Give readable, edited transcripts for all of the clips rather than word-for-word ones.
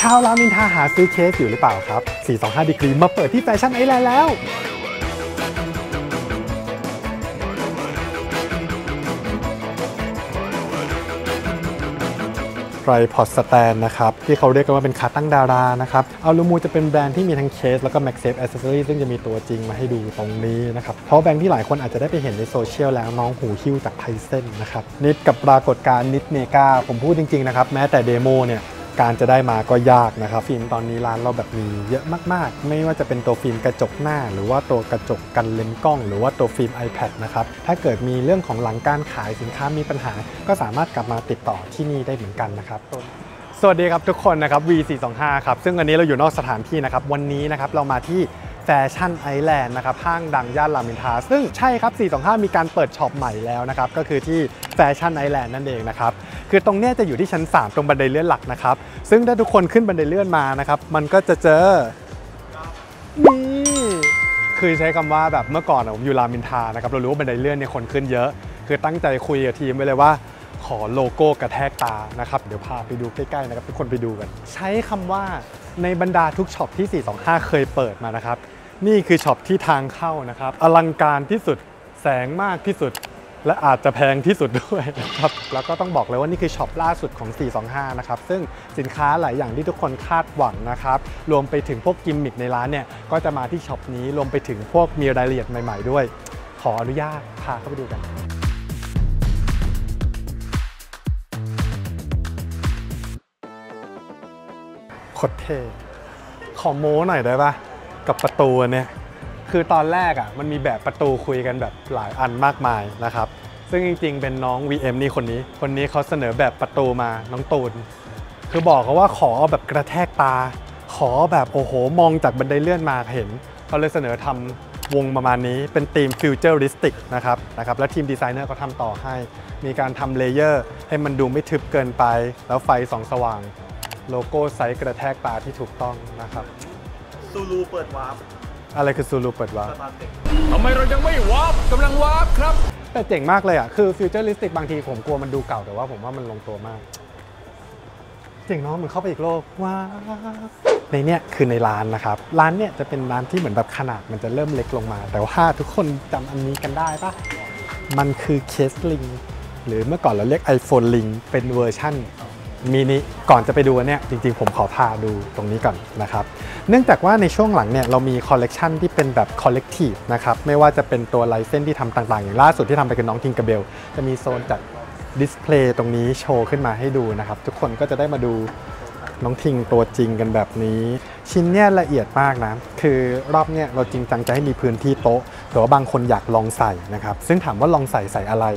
าวรามอินทราหาซื้อเคสอยู่หรือเปล่าครับ425 ดีกรีมาเปิดที่แฟชั่นไอแลนด์แล้วไ r พอ d สแตนนะครับที่เขาเรียกกันว่าเป็นขาตั้งดารานะครับอัลลูมูจะเป็นแบรนด์ที่มีทั้งเคสแล้วก็ MagSafe Accessory ซึ่งจะมีตัวจริงมาให้ดูตรงนี้นะครับเพราะแบรนด์ที่หลายคนอาจจะได้ไปเห็นในโซเชียลแล้วน้องหูหิ้วจากไทเซนนะครับนิดกับปรากฏการณ์นิดเมกาผมพูดจริงๆนะครับแม้แต่เดโมเนี่ยการจะได้มาก็ยากนะครับฟิล์มตอนนี้ร้านเราแบบมีเยอะมากๆไม่ว่าจะเป็นตัวฟิล์มกระจกหน้าหรือว่าตัวกระจกกันเลนส์กล้องหรือว่าตัวฟิล์ม iPad นะครับถ้าเกิดมีเรื่องของหลังการขายสินค้ามีปัญหาก็สามารถกลับมาติดต่อที่นี่ได้เหมือนกันนะครับสวัสดีครับทุกคนนะครับ V425 ครับซึ่งวันนี้เราอยู่นอกสถานที่นะครับวันนี้นะครับเรามาที่แฟชั่นไอแลนด์นะครับห้างดังย่านรามอินทราซึ่งใช่ครับ425มีการเปิดช็อปใหม่แล้วนะครับก็คือที่แฟชั่นไอแลนด์นั่นเองนะครับคือตรงนี้จะอยู่ที่ชั้น3ตรงบันไดเลื่อนหลักนะครับซึ่งถ้าทุกคนขึ้นบันไดเลื่อนมานะครับมันก็จะเจอนี่คือใช้คำว่าแบบเมื่อก่อนผมอยู่รามอินทรานะครับเรารู้ว่าบันไดเลื่อนเนี่ยคนขึ้นเยอะคือตั้งใจคุยกับทีมไว้เลยว่าขอโลโก้กระแทกตานะครับเดี๋ยวพาไปดูใกล้ๆนะครับทุกคนไปดูกันใช้คำว่าในบรรดาทุกช็อปที่425เคยเปิดมานะครับนี่คือช็อปที่ทางเข้านะครับอลังการที่สุดแสงมากที่สุดและอาจจะแพงที่สุดด้วยนะครับแล้วก็ต้องบอกเลยว่านี่คือช็อปล่าสุดของ425นะครับซึ่งสินค้าหลายอย่างที่ทุกคนคาดหวังนะครับรวมไปถึงพวกกิมมิคในร้านเนี่ยก็จะมาที่ช็อปนี้รวมไปถึงพวกมีรายละเอียดใหม่ๆด้วยขออนุญาตพาเข้าไปดูกันโคตรเท่ขอโม้หน่อยได้ปะกับประตูเนี่ยคือตอนแรกอ่ะมันมีแบบประตูคุยกันแบบหลายอันมากมายนะครับซึ่งจริงๆเป็นน้อง VM นี่คนนี้เขาเสนอแบบประตูมาน้องตูนคือบอกเขาว่าขอแบบกระแทกตาขอแบบโอ้โหมองจากบันไดเลื่อนมาเห็นเขาเลยเสนอทำวงประมาณนี้เป็นธีม Futuristic นะครับแล้วทีมดีไซเนอร์เขาทำต่อให้มีการทำเลเยอร์ให้มันดูไม่ทึบเกินไปแล้วไฟส่องสว่างโลโก้ไซส์กระแทกตาที่ถูกต้องนะครับซูลูเปิดวาร์ปอะไรคือซูลูเปิดวาร์ปทำไมเรายังไม่วาร์ปกำลังวาร์ปครับแต่เจ๋งมากเลยอ่ะคือฟิวเจอริสติกบางทีผมกลัวมันดูเก่าแต่ว่าผมว่ามันลงตัวมากเจ๋งเนาะเหมือนเข้าไปอีกโลกว้าวในเนี้ยคือในร้านนะครับร้านเนี้ยจะเป็นร้านที่เหมือนแบบขนาดมันจะเริ่มเล็กลงมาแต่ว่าทุกคนจำอันนี้กันได้ปะมันคือเคสลิงหรือเมื่อก่อนเราเรียก iPhone Link เป็นเวอร์ชั่นมินิก่อนจะไปดูเนี่ยจริงๆผมขอพาดูตรงนี้ก่อนนะครับเนื่องจากว่าในช่วงหลังเนี่ยเรามีคอลเลกชันที่เป็นแบบคอลเลกทีฟนะครับไม่ว่าจะเป็นตัวลายเส้นที่ทำต่างๆอย่างล่าสุดที่ทำไปกับน้องทิงเกอร์เบลจะมีโซนจัดดิสเพลย์ตรงนี้โชว์ขึ้นมาให้ดูนะครับทุกคนก็จะได้มาดูน้องทิงตัวจริงกันแบบนี้ชิ้นเนี่ยละเอียดมากนะคือรอบเนี่ยเราจริงจังจะให้มีพื้นที่โต๊ะแต่ว่าบางคนอยากลองใส่นะครับซึ่งถามว่าลองใส่อะไร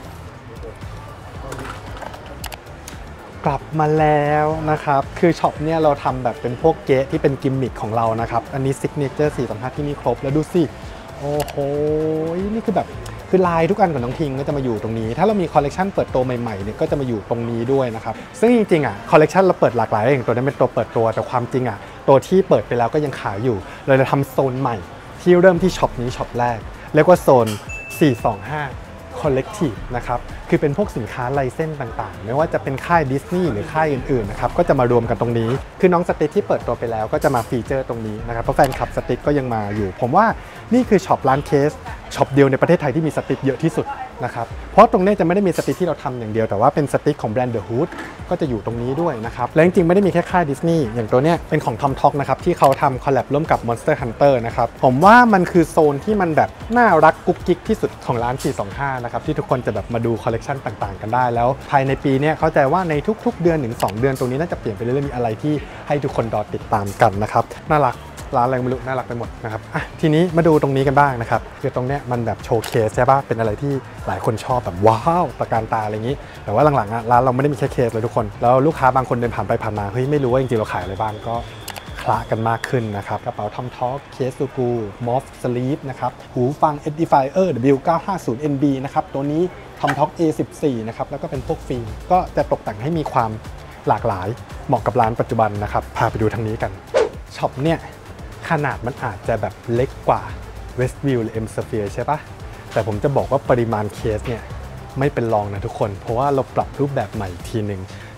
กลับมาแล้วนะครับคือช็อปเนี่ยเราทำแบบเป็นพวกเก๊ที่เป็นกิมมิคของเรานะครับอันนี้ซิกเนเจอร์425ที่นี่ครบแล้วดูสิโอ้โหนี่คือแบบคือลายทุกอันของน้องทิงก็จะมาอยู่ตรงนี้ถ้าเรามีคอลเลกชันเปิดตัวใหม่ๆเนี่ยก็จะมาอยู่ตรงนี้ด้วยนะครับซึ่งจริงๆอ่ะคอลเลกชันเราเปิดหลากหลายอย่างตัวนี้เป็นตัวเปิดตัวแต่ความจริงอ่ะตัวที่เปิดไปแล้วก็ยังขายอยู่เราจะทำโซนใหม่ที่เริ่มที่ช็อปนี้ช็อปแรกเรียกว่าโซน425 Collective นะครับคือเป็นพวกสินค้าไลเส้นต่างๆไม่ว่าจะเป็นค่ายดิสนีย์หรือค่ายอื่นๆนะครับก็จะมารวมกันตรงนี้คือน้องสติ๊กที่เปิดตัวไปแล้วก็จะมาฟีเจอร์ตรงนี้นะครับเพราะแฟนคลับสติ๊กก็ยังมาอยู่ผมว่านี่คือช็อปร้านเคสช็อปเดียวในประเทศไทยที่มีสติ๊กเยอะที่สุดนะครับเพราะตรงนี้จะไม่ได้มีสติ๊กที่เราทำอย่างเดียวแต่ว่าเป็นสติ๊กของแบรนด์ The Hood ก็จะอยู่ตรงนี้ด้วยนะครับและจริงๆไม่ได้มีแค่ค่ายดิสนีย์อย่างตัวเนี้ยเป็นของ Tom Talk นะครับที่เขาทำคอลแลบร่วมกับ Monster Hunter นะครับผมว่ามันคือโซนที่มันแบบน่ารักกุ๊กกิ๊กที่สุดของร้าน425นะครับที่ทุกคนจะแบบมาดูคอลเลกชันต่างๆกันได้แล้วภายในปีนี้เข้าใจว่าในทุกๆเดือนถึง2เดือนตรงนี้น่าจะเปลี่ยนไปเรื่อยๆมีอะไรที่ให้ทุกคนรอติดตามกันนะครับน่ารักร้านอะไรไม่รู้น่ารักไปหมดนะครับทีนี้มาดูตรงนี้กันบ้างนะครับคือตรงเนี้ยมันแบบโชว์เคสใช่ป่ะเป็นอะไรที่หลายคนชอบแบบว้าวตะการตาอะไรอย่างนี้แต่ว่าหลังๆร้านเราไม่ได้มีแค่เคสเลยทุกคนแล้วลูกค้าบางคนเดินผ่านไปผ่านมาเฮ้ยไม่รู้ว่าจริงๆเราขายอะไรบ้างก็คละกันมากขึ้นนะครับกระเป๋าทอมทอล์กเคสซูกูมอฟสลีปนะครับหูฟัง Edifier W950NB นะครับตัวนี้ทอมทอล์ก A14 นะครับแล้วก็เป็นพวกฟิล์มก็จะตกแต่งให้มีความหลากหลายเหมาะกับร้านปัจจุบันนะครับพาไปดูทางนี้กันช็อปเนี่ยขนาดมันอาจจะแบบเล็กกว่า Westview หรือ M Sphere ใช่ปะแต่ผมจะบอกว่าปริมาณเคสเนี่ยไม่เป็นรองนะทุกคนเพราะว่าเราปรับรูปแบบใหม่ทีหนึ่ง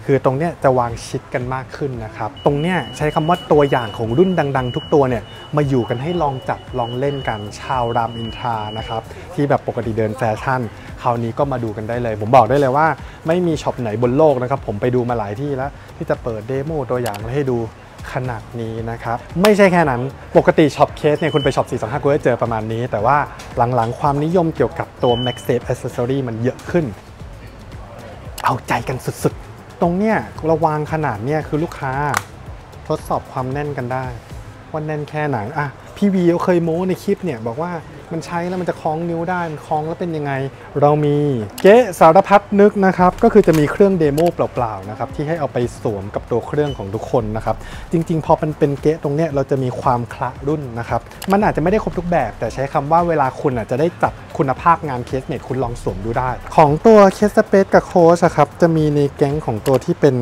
คือตรงเนี้ยจะวางชิดกันมากขึ้นนะครับตรงเนี้ยใช้คำว่าตัวอย่างของรุ่นดังๆทุกตัวเนี่ยมาอยู่กันให้ลองจับลองเล่นกันชาวรามอินทรานะครับที่แบบปกติเดินแฟชั่นคราวนี้ก็มาดูกันได้เลยผมบอกได้เลยว่าไม่มีช็อปไหนบนโลกนะครับผมไปดูมาหลายที่แล้วที่จะเปิดเดโมตัวอย่างให้ดูขนาดนี้นะครับไม่ใช่แค่นั้นปกติช็อปเคสเนี่ยคุณไปช็อป425คุณจะเจอประมาณนี้แต่ว่าหลังๆความนิยมเกี่ยวกับตัว MagSafe Accessory มันเยอะขึ้นเอาใจกันสุดๆตรงเนี้ยระวางขนาดเนี้ยคือลูกค้าทดสอบความแน่นกันได้ว่าแน่นแค่ไหนอ่ะพี่วีเคยโม้ในคลิปเนี่ยบอกว่ามันใช้แล้วมันจะคล้องนิ้วได้มันคล้องแล้วเป็นยังไงเรามีเก๊ะสารพัดนึกนะครับก็คือจะมีเครื่องเดโมเปล่าๆนะครับที่ให้เอาไปสวมกับตัวเครื่องของทุกคนนะครับจริงๆพอมันเป็นเก๊ะตรงเนี้ยเราจะมีความคละรุ่นนะครับมันอาจจะไม่ได้ครบทุกแบบแต่ใช้คำว่าเวลาคุณจะได้จับคุณภาพงานเคสเมดคุณลองสวมดูได้ของตัวเคสสเปซกับโค้ชครับจะมีในแก๊งของตัวที่เป็น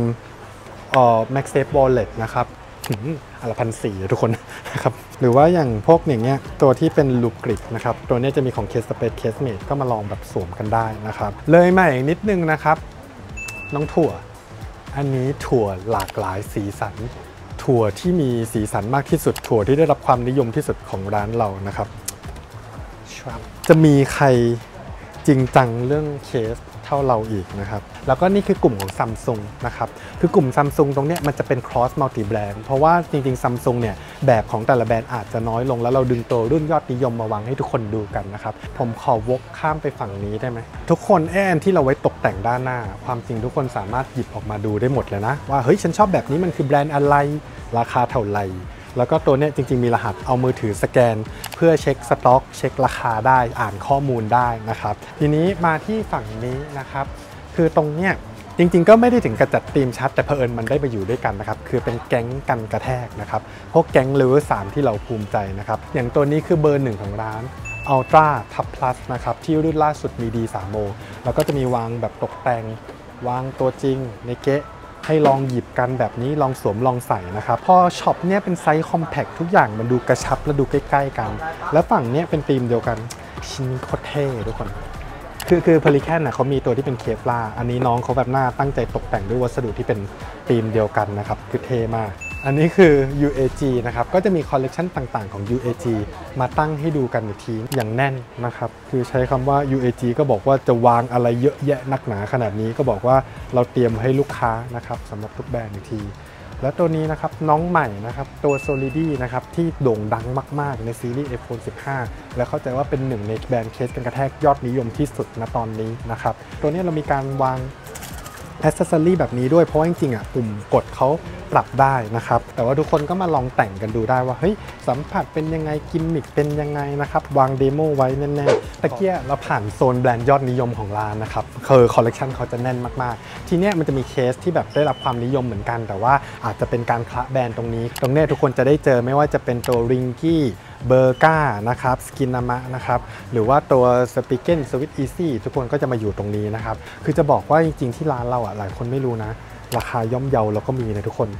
MagSafe Wallet นะครับอันละ1,400ทุกคนนะครับหรือว่าอย่างพวกอย่างเงี้ยตัวที่เป็นลูกกริปนะครับตัวนี้จะมีของ Case Space Case Mate ก็มาลองแบบสวมกันได้นะครับเลยใหม่นิดนึงนะครับน้องถั่วอันนี้ถั่วหลากหลายสีสันถั่วที่มีสีสันมากที่สุดถั่วที่ได้รับความนิยมที่สุดของร้านเรานะครับจะมีใครจริงจังเรื่องเคสเท่าเราอีกนะครับแล้วก็นี่คือกลุ่มของ Samsung นะครับคือกลุ่ม Samsung ตรงเนี้ยมันจะเป็น cross multi brand เพราะว่าจริงๆ Samsung เนี่ยแบบของแต่ละแบรนด์อาจจะน้อยลงแล้วเราดึงตัวรุ่นยอดนิยมมาวางให้ทุกคนดูกันนะครับผมขอวกข้ามไปฝั่งนี้ได้ไหมทุกคนแอนที่เราไว้ตกแต่งด้านหน้าความจริงทุกคนสามารถหยิบออกมาดูได้หมดเลยนะว่าเฮ้ยฉันชอบแบบนี้มันคือแบรนด์อะไรราคาเท่าไหร่แล้วก็ตัวนี้จริงๆมีรหัสเอามือถือสแกนเพื่อเช็คสต็อกเช็คราคาได้อ่านข้อมูลได้นะครับทีนี้มาที่ฝั่งนี้นะครับคือตรงเนี้ยจริงๆก็ไม่ได้ถึงกระจัดธีมชัดแต่เผอิญมันได้ไปอยู่ด้วยกันนะครับคือเป็นแก๊งกันกระแทกนะครับพวกแก๊งเลเวล3ที่เราภูมิใจนะครับอย่างตัวนี้คือเบอร์1ของร้าน Ultra Top Plus นะครับที่รุ่นล่าสุดมี D3O แล้วก็จะมีวางแบบตกแต่งวางตัวจริงในเก๊ะให้ลองหยิบกันแบบนี้ลองสวมลองใส่นะครับพอช็อปเนี่ยเป็นไซส์คอมแพคทุกอย่างมันดูกระชับและดูใกล้ๆกันแล้วฝั่งเนี้ยเป็นธีมเดียวกันชิ้นโคตรเท่ทุกคนคือพาริแคนน่ะเขามีตัวที่เป็นเคฟลาร์อันนี้น้องเขาแบบหน้าตั้งใจตกแต่งด้วยวัสดุที่เป็นธีมเดียวกันนะครับคือเท่มากอันนี้คือ UAG นะครับก็จะมีคอลเลกชันต่างๆของ UAG มาตั้งให้ดูกันอีกทีอย่างแน่นนะครับคือใช้คำว่า UAG ก็บอกว่าจะวางอะไรเยอะแยะนักหนาขนาดนี้ก็บอกว่าเราเตรียมให้ลูกค้านะครับสำหรับทุกแบรนด์อีกทีและตัวนี้นะครับน้องใหม่นะครับตัว Solidi นะครับที่โด่งดังมากๆในซีรีส์ iPhone 15 และเข้าใจว่าเป็นหนึ่งในแบรนด์เคสกันกระแทกยอดนิยมที่สุดณตอนนี้นะครับตัวนี้เรามีการวางAccessory แบบนี้ด้วยเพราะว่าจริงๆปุ่มกดเขาปรับได้นะครับแต่ว่าทุกคนก็มาลองแต่งกันดูได้ว่าเฮ้ยสัมผัสเป็นยังไงกิมมิคเป็นยังไงนะครับวางเดโมไว้แน่ๆตะเกียเราผ่านโซนแบรนด์ยอดนิยมของร้านนะครับคือคอลเลกชันเขาจะแน่นมากๆทีเนี้ยมันจะมีเคสที่แบบได้รับความนิยมเหมือนกันแต่ว่าอาจจะเป็นการคละแบรนด์ตรงนี้ทุกคนจะได้เจอไม่ว่าจะเป็นตัวริงกี้เบอร์ก้านะครับสกินนามะนะครับหรือว่าตัวสปิเกนสวิตอีซี่ทุกคนก็จะมาอยู่ตรงนี้นะครับคือจะบอกว่าจริงๆที่ร้านเราหลายคนไม่รู้นะราคาย่อมเยาเราก็มีนะทุกคน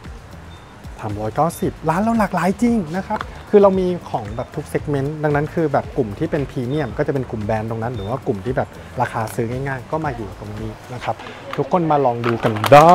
390ร้านเราหลากหลายจริงนะครับคือเรามีของแบบทุกเซกเมนต์ดังนั้นคือแบบกลุ่มที่เป็นพรีเมียมก็จะเป็นกลุ่มแบรนด์ตรงนั้นหรือว่ากลุ่มที่แบบราคาซื้อง่ายๆก็มาอยู่ตรงนี้นะครับทุกคนมาลองดูกันได้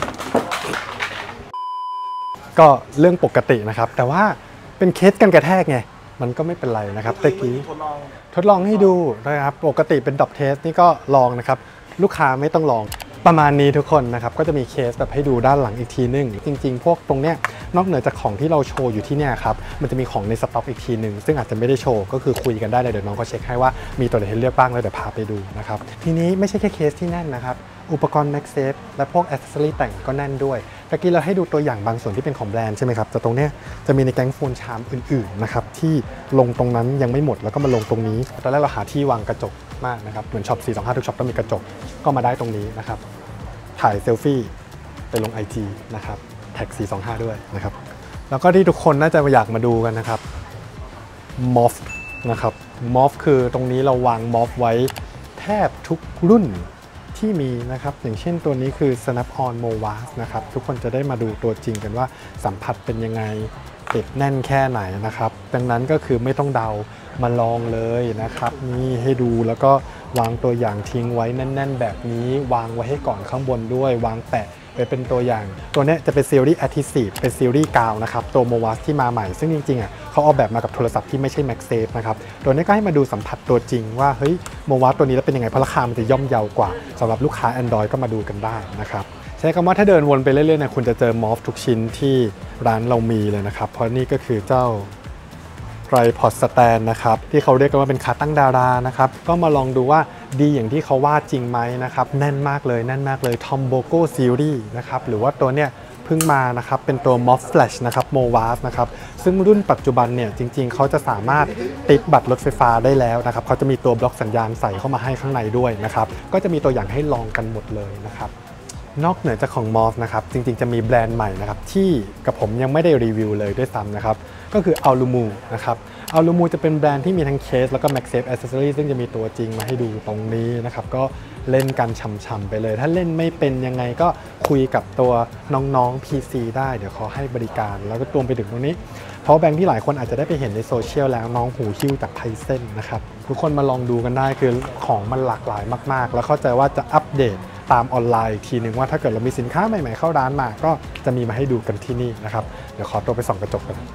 ก็เรื่องปกตินะครับแต่ว่าเป็นเคสกันกระแทกไงมันก็ไม่เป็นไรนะครับตะกี้ทดลองให้ดูนะครับปกติเป็นดรอปเทสนี่ก็ลองนะครับลูกค้าไม่ต้องลองประมาณนี้ทุกคนนะครับก็จะมีเคสแบบให้ดูด้านหลังอีกทีนึงจริงๆพวกตรงเนี้ยนอกเหนือจากของที่เราโชว์อยู่ที่เนี่ยครับมันจะมีของในสต็อกอีกทีนึงซึ่งอาจจะไม่ได้โชว์ก็คือคุยกันได้เลยเดี๋ยวน้องก็เช็คให้ว่ามีตัวไหนให้เลือกบ้างแล้วเดี๋ยวพาไปดูนะครับทีนี้ไม่ใช่แค่เคสที่แน่นนะครับอุปกรณ์ MagSafe และพวกแอคเซสซอรี่แต่งก็แน่นด้วยตะกี้เราให้ดูตัวอย่างบางส่วนที่เป็นของแบรนด์ใช่ไหมครับแต่ตรงเนี้ยจะมีในแก๊งโฟนชาร์มอื่นๆนะครับที่ลงตรงนั้นยังไม่หมดแล้วก็มาลงตรงนี้ตอนแรกเราหาที่วางกระจกมากนะครับเหมือนช็อป425ทุกช็อปต้องมีกระจกก็มาได้ตรงนี้นะครับถ่ายเซลฟี่ไปลง IG นะครับแท็ก425ด้วยนะครับแล้วก็ที่ทุกคนน่าจะอยากมาดูกันนะครับมอฟนะครับมอฟคือตรงนี้เราวางมอฟไว้แทบทุกรุ่นที่มีนะครับอย่างเช่นตัวนี้คือ Snap-on Movas นะครับทุกคนจะได้มาดูตัวจริงกันว่าสัมผัสเป็นยังไงติดแน่นแค่ไหนนะครับดังนั้นก็คือไม่ต้องเดามาลองเลยนะครับนี่ให้ดูแล้วก็วางตัวอย่างทิ้งไว้แน่นๆแบบนี้วางไว้ให้ก่อนข้างบนด้วยวางแปะไปเป็นตัวอย่างตัวนี้จะเป็นซีรีส์ Adhesive เป็นซีรีส์กาวนะครับตัว Movas ที่มาใหม่ซึ่งจริงๆเขาออกแบบมากับโทรศัพท์ที่ไม่ใช่ MagSafe นะครับตัวนี้ก็ให้มาดูสัมผัสตัวจริงว่าเฮ้ย Movas ตัวนี้แล้วเป็นยังไงเพราะราคามันจะย่อมเยาวกว่าสำหรับลูกค้า Android ก็มาดูกันได้นะครับใช้คำว่าถ้าเดินวนไปเรื่อยๆเนี่ยคุณจะเจอมอฟทุกชิ้นที่ร้านเรามีเลยนะครับเพราะนี่ก็คือเจ้าไ r พอ d สแตนนะครับที่เขาเรียกกันว่าเป็นขาตั้งดารานะครับก็มาลองดูว่าดีอย่างที่เขาว่าจริงไหมนะครับแน่นมากเลยทอมโบโกซีรีส์นะครับหรือว่าตัวเนี้ยเพิ่งมานะครับเป็นตัว Mof Flash นะครับ Movas นะครับซึ่งรุ่นปัจจุบันเนี่ยจริงๆเขาจะสามารถติดบัตรรถไฟฟ้าได้แล้วนะครับเขาจะมีตัวบล็อกสัญญาณใส่เข้ามาให้ข้างในด้วยนะครับก็จะมีตัวอย่างให้ลองกันหมดเลยนะครับนอกเหนือจากของ Mof นะครับจริงๆจะมีแบรนด์ใหม่นะครับที่กับผมยังไม่ได้รีวิวเลยด้วยซ้ำนะครับก็คือ Alumu นะครับ Alumu จะเป็นแบรนด์ที่มีทั้งเคสแล้วก็ MagSafe Accessory ซึ่งจะมีตัวจริงมาให้ดูตรงนี้นะครับก็เล่นกันฉ่ำๆไปเลยถ้าเล่นไม่เป็นยังไงก็คุยกับตัวน้องๆ PC ได้เดี๋ยวเขาให้บริการแล้วก็รวมไปถึงตรงนี้เพราะแบงค์ที่หลายคนอาจจะได้ไปเห็นในโซเชียลแล้วน้องหูหิ้วจากไทเซ่นนะครับทุกคนมาลองดูกันได้คือของมันหลากหลายมากๆแล้วเข้าใจว่าจะอัปเดตตามออนไลน์อีกทีหนึ่งว่าถ้าเกิดเรามีสินค้าใหม่ๆเข้าร้านมาก็จะมีมาให้ดูกันที่นี่นะครับเดี๋ยวขอตัวไปส่องกระจกกัน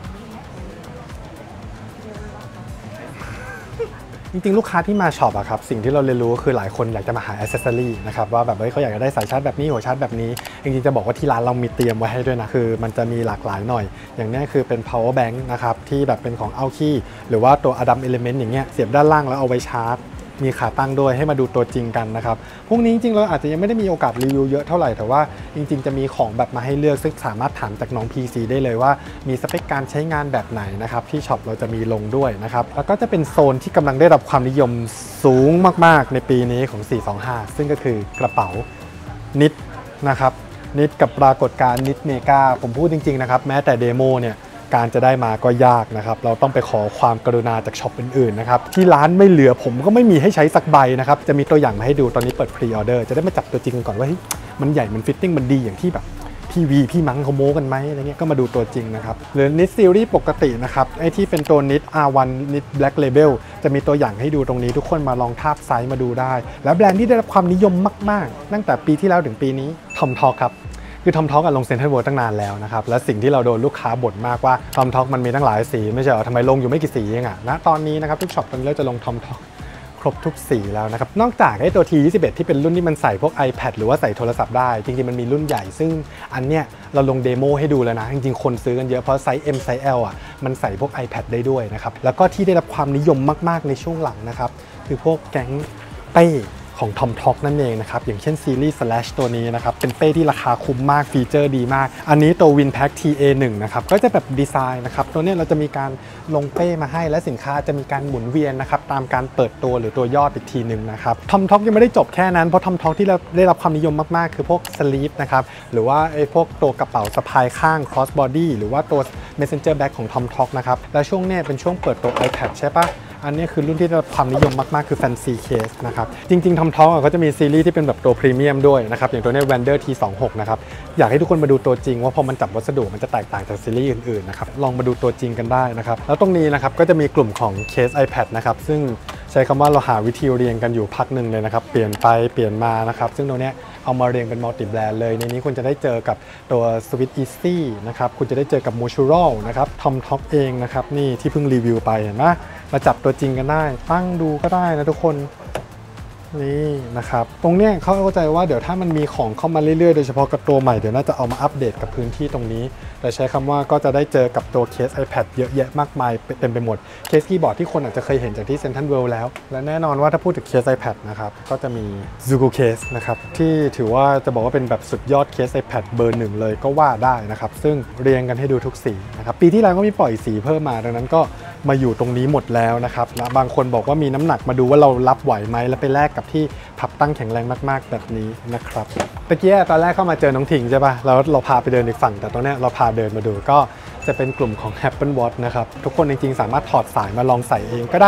จริงๆลูกค้าที่มาช็อปอะครับสิ่งที่เราเรียนรู้ก็คือหลายคนอยากจะมาหาอ c เซสซอรี่นะครับว่าแบบเขาอยากจะได้สายชาร์จแบบนี้หัวชาร์จแบบนี้จริงๆจะบอกว่าที่ร้านเรามีเตรียมไว้ให้ด้วยนะคือมันจะมีหลากหลายหน่อยอย่างนี้คือเป็น power bank นะครับที่แบบเป็นของเอาคีหรือว่าตัว Adam Element อย่างเงี้ยเสียบด้านล่างแล้วเอาไว้ชาร์จมีขาตั้งด้วยให้มาดูตัวจริงกันนะครับพวกนี้จริงๆเราอาจจะยังไม่ได้มีโอกาสรีวิวเยอะเท่าไหร่แต่ว่าจริงๆจะมีของแบบมาให้เลือกซึ่งสามารถถามจากน้อง PC ได้เลยว่ามีสเปคการใช้งานแบบไหนนะครับที่ช็อปเราจะมีลงด้วยนะครับแล้วก็จะเป็นโซนที่กำลังได้รับความนิยมสูงมากๆในปีนี้ของ 425 ซึ่งก็คือกระเป๋านิดนะครับนิดกับปรากฏการณ์นิดเมกาผมพูดจริงๆนะครับแม้แต่เดโมเนี่ยการจะได้มาก็ยากนะครับเราต้องไปขอความกรุณาจากช็อปอื่นๆนะครับที่ร้านไม่เหลือผมก็ไม่มีให้ใช้สักใบนะครับจะมีตัวอย่างมาให้ดูตอนนี้เปิดพรีออเดอร์จะได้มาจับตัวจริงกันก่อนว่ามันใหญ่มันฟิตติ้งมันดีอย่างที่แบบพี่มังเขาโม้กันไหมอะไรเงี้ยก็มาดูตัวจริงนะครับหรือนิดซีรีส์ปกตินะครับไอ้ที่เป็นตัวนิด R1 นิด Black Label จะมีตัวอย่างให้ดูตรงนี้ทุกคนมาลองทาบไซส์มาดูได้แล้วแบรนด์ที่ได้รับความนิยมมากๆตั้งแต่ปีที่แล้วถึงปีนี้ทอมทอล์คครับคือทอมทอล์กลงเซ็นทรัลเวิลด์ตั้งนานแล้วนะครับและสิ่งที่เราโดนลูกค้าบ่นมากว่าทอมทอล์กมันมีตั้งหลายสีไม่ใช่เหรอทำไมลงอยู่ไม่กี่สีเองอะนะตอนนี้นะครับทุกช็อปตอนนี้เราจะลงทอมทอล์กครบทุกสีแล้วนะครับนอกจากไอ้ตัว T21 ที่เป็นรุ่นที่มันใส่พวก iPad หรือว่าใส่โทรศัพท์ได้จริงๆมันมีรุ่นใหญ่ซึ่งอันเนี้ยเราลงเดโมให้ดูแล้วนะจริงๆคนซื้อกันเยอะเพราะไซส์ M ไซส์ L อ่ะมันใส่พวก iPad ได้ด้วยนะครับแล้วก็ที่ได้รับความนิยมมากๆในช่วงหลังนะครับคือพวกแก๊งเป้ของ Tom Talk นั่นเองนะครับอย่างเช่นซีรีส์ Slash ตัวนี้นะครับเป็นเป้ที่ราคาคุ้มมากฟีเจอร์ดีมากอันนี้ตัว Winpack TA1 นะครับก็จะแบบดีไซน์นะครับตัวนี้เราจะมีการลงเป้มาให้และสินค้าจะมีการหมุนเวียนนะครับตามการเปิดตัวหรือตัวยอดอีกทีหนึ่งนะครับ Tom Talk ยังไม่ได้จบแค่นั้นเพราะ Tom Talk ที่เราได้รับความนิยมมากๆคือพวก Sleeve นะครับหรือว่าไอ้พวกตัวกระเป๋าสะพายข้าง cross body หรือว่าตัว Messenger Bag ของ Tom Talk นะครับและช่วงนี้เป็นช่วงเปิดตัว iPad ใช่ปะอันนี้คือรุ่นที่ได้รับความนิยมมากๆคือ Fancy Case นะครับจริงๆ Tom Talk ก็จะมีซีรีส์ที่เป็นแบบตัวพรีเมียมด้วยนะครับอย่างตัวนี้ Wander T26 นะครับอยากให้ทุกคนมาดูตัวจริงว่าพอมันจับวัสดุมันจะแตกต่างจากซีรีส์อื่นๆนะครับลองมาดูตัวจริงกันได้นะครับแล้วตรงนี้นะครับก็จะมีกลุ่มของเคส iPad นะครับซึ่งใช้คำว่าเราหาวิธีเรียงกันอยู่พักหนึ่งเลยนะครับเปลี่ยนไปเปลี่ยนมานะครับซึ่งตัวนี้เอามาเรียงเป็นมัลติแบรนด์เลยในนี้คุณจะได้เจอกับตัว Switch Easy นะครับคุณจะได้เจอกับ Mutual นะครับ Tom Talk เองนะครับนี่ที่เพิ่งรีวิวไปเห็นไหมมาจับตัวจริงกันได้ตั้งดูก็ได้นะทุกคนนี่นะครับตรงเนี้ยเขาเข้าใจว่าเดี๋ยวถ้ามันมีของเข้ามาเรื่อยๆโดยเฉพาะกับตัวใหม่เดี๋ยวน่าจะเอามาอัปเดตกับพื้นที่ตรงนี้แต่ใช้คำว่าก็จะได้เจอกับตัวเคส iPad เยอะแยะมากมายเต็มไปหมดเคสคีย์บอร์ดที่คนอาจจะเคยเห็นจากที่ Central World แล้วและแน่นอนว่าถ้าพูดถึงเคส iPad นะครับก็จะมี Zugo Case นะครับที่ถือว่าจะบอกว่าเป็นแบบสุดยอดเคส iPad เบอร์หนึ่งเลยก็ว่าได้นะครับซึ่งเรียงกันให้ดูทุกสีนะครับปีที่แล้วก็มีปล่อยสีเพิ่มมาดังนั้นก็มาอยู่ตรงนี้หมดแล้วนะครับและบางคนบอกว่ามีน้ำหนักมาดูว่าเรารับไหวไหมแล้วไปแลกกับที่พับตั้งแข็งแรงมากๆแบบนี้นะครับตะกี้ตอนแรกเข้ามาเจอน้องถิงใช่ป่ะแล้วเราพาไปเดินอีกฝั่งแต่ตอนนี้เราพาเดินมาดูก็จะเป็นกลุ่มของ Apple Watch นะครับทุกคนจริงๆสามารถถอดสายมาลองใส่เองก็ได้ห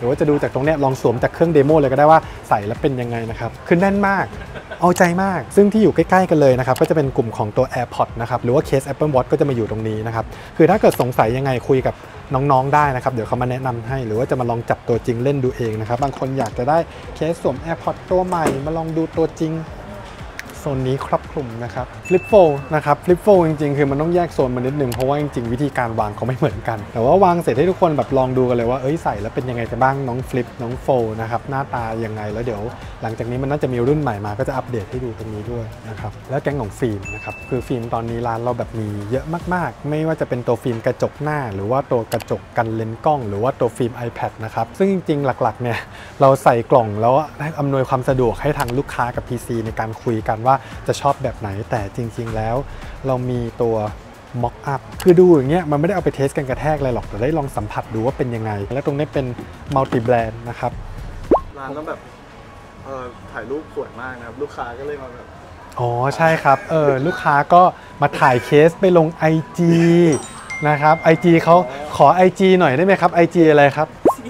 รือว่าจะดูจากตรงเนี้ยลองสวมจากเครื่องเดโมเลยก็ได้ว่าใส่แล้วเป็นยังไงนะครับคือแน่นมากเอาใจมากซึ่งที่อยู่ใกล้ๆกันเลยนะครับก็จะเป็นกลุ่มของตัว AirPods นะครับหรือว่าเคส Apple Watch ก็จะมาอยู่ตรงนี้นะครับคือถ้าเกิดสงสัยยังไงคุยกับน้องๆได้นะครับเดี๋ยวเขามาแนะนำให้หรือว่าจะมาลองจับตัวจริงเล่นดูเองนะครับบางคนอยากจะได้เคสสวม AirPods ตัวใหม่มาลองดูตัวจริงโซนนี้ครอบคลุมนะครับฟลิปโฟนะครับฟลิปโฟจริงๆคือมันต้องแยกโซนมานิดนึงเพราะว่าจริงๆวิธีการวางเขาไม่เหมือนกันแต่ว่าวางเสร็จให้ทุกคนแบบลองดูกันเลยว่าใส่แล้วเป็นยังไงกันบ้างน้องฟลิปน้องโฟนะครับหน้าตายังไงแล้วเดี๋ยวหลังจากนี้มันน่าจะมีรุ่นใหม่มาก็จะอัปเดตให้ดูตรงนี้ด้วยนะครับแล้วแก๊งของฟิล์มนะครับคือฟิล์มตอนนี้ร้านเราแบบมีเยอะมากๆไม่ว่าจะเป็นตัวฟิล์มกระจกหน้าหรือว่าตัวกระจกกันเลนส์กล้องหรือว่าตัวฟิล์ม iPad นะครับซึ่งจริงๆหลักๆเนี่ยเราใส่กล่องแล้วอำนวยความสะดวกให้ทางลูกค้ากับ PC ในการคุยกันว่าจะชอบแบบไหนแต่จริงๆแล้วเรามีตัว mock up คือดูอย่างเงี้ยมันไม่ได้เอาไปเทสกันกระแทกอะไรหรอกแต่ได้ลองสัมผัสดูว่าเป็นยังไงและตรงนี้เป็น multi brand นะครับร้านก็แบบถ่ายรูปสวยมากนะครับลูกค้าก็เลยมาแบบอ๋อใช่ครับลูกค้าก็มาถ่ายเคสไปลง IG นะครับ IG เขาขอ IG หน่อยได้ไหมครับ IG อะไรครับ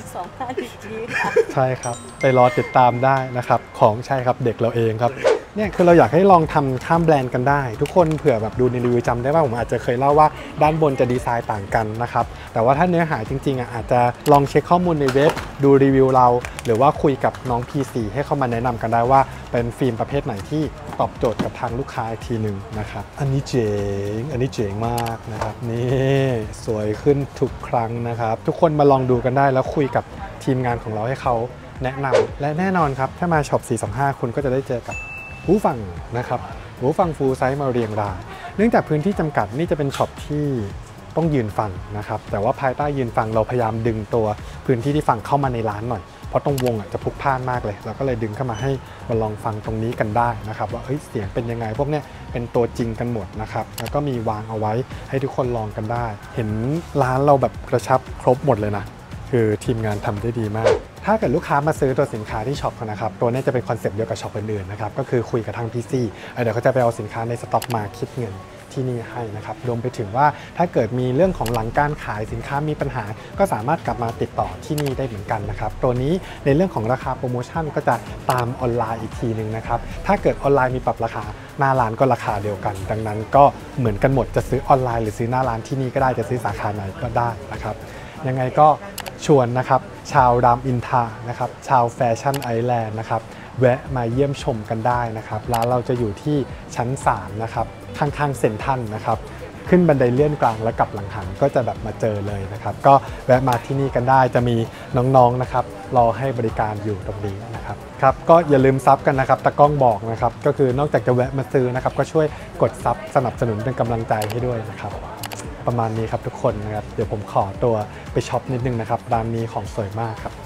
425 ค่ะใช่ครับไปรอติดตามได้นะครับของใช่ครับเด็กเราเองครับเนี่ยคือเราอยากให้ลองทำข้ามแบรนด์กันได้ทุกคนเผื่อแบบดูในรีวิวจำได้ว่าผมอาจจะเคยเล่าว่าด้านบนจะดีไซน์ต่างกันนะครับแต่ว่าถ้าเนื้อหาจริงๆอาจจะลองเช็คข้อมูลในเว็บดูรีวิวเราหรือว่าคุยกับน้อง PC ให้เขามาแนะนำกันได้ว่าเป็นฟิล์มประเภทไหนที่ตอบโจทย์กับทางลูกค้าอีกทีหนึ่งนะครับอันนี้เจ๋งมากนะครับนี่สวยขึ้นทุกครั้งนะครับทุกคนมาลองดูกันได้แล้วคุยกับทีมงานของเราให้เขาแนะนำและแน่นอนครับถ้ามาช็อป425คุณก็จะได้เจอกับหูฟังนะครับหูฟังฟูลไซส์มาเรียงรายเนื่องจากพื้นที่จำกัดนี่จะเป็นช็อปที่ต้องยืนฟังนะครับแต่ว่าภายใต้ยืนฟังเราพยายามดึงตัวพื้นที่ที่ฟังเข้ามาในร้านหน่อยเพราะตรงวงจะพลุกพล่านมากเลยเราก็เลยดึงเข้ามาให้มาลองฟังตรงนี้กันได้นะครับว่าเสียงเป็นยังไงพวกเนี้ยเป็นตัวจริงกันหมดนะครับแล้วก็มีวางเอาไว้ให้ทุกคนลองกันได้เห็นร้านเราแบบกระชับครบหมดเลยนะคือทีมงานทำได้ดีมากถ้าเกิดลูกค้ามาซื้อตัวสินค้าที่ช็อปนะครับตัวนี้จะเป็นคอนเซปต์เดียวกับช็อปอื่นๆนะครับก็คือคุยกับทาง PC เดี๋ยวเขาจะไปเอาสินค้าในสต็อกมาคิดเงินที่นี่ให้นะครับรวมไปถึงว่าถ้าเกิดมีเรื่องของหลังการขายสินค้ามีปัญหาก็สามารถกลับมาติดต่อที่นี่ได้เหมือนกันนะครับตัวนี้ในเรื่องของราคาโปรโมชั่นก็จะตามออนไลน์อีกทีนึงนะครับถ้าเกิดออนไลน์มีปรับราคาหน้าร้านก็ราคาเดียวกันดังนั้นก็เหมือนกันหมดจะซื้อออนไลน์หรือซื้อหน้าร้านที่นี่ก็ได้จะซื้อสาขาไหนก็ได้นะครับยังไงก็ชวนนะครับชาวรามอินทรานะครับชาวแฟชั่นไอแลนด์นะครับแวะมาเยี่ยมชมกันได้นะครับร้านเราจะอยู่ที่ชั้น3นะครับข้างๆเซ็นทรัลนะครับขึ้นบันไดเลื่อนกลางแล้วกลับหลังหันก็จะแบบมาเจอเลยนะครับก็แวะมาที่นี่กันได้จะมีน้องๆนะครับรอให้บริการอยู่ตรงนี้นะครับครับก็อย่าลืมซับกันนะครับตะก้องบอกนะครับก็คือนอกจากจะแวะมาซื้อนะครับก็ช่วยกดซับสนับสนุนเป็นกำลังใจให้ด้วยนะครับประมาณนี้ครับทุกคนนะครับเดี๋ยวผมขอตัวไปช็อปนิดนึงนะครับร้านนี้ของสวยมากครับ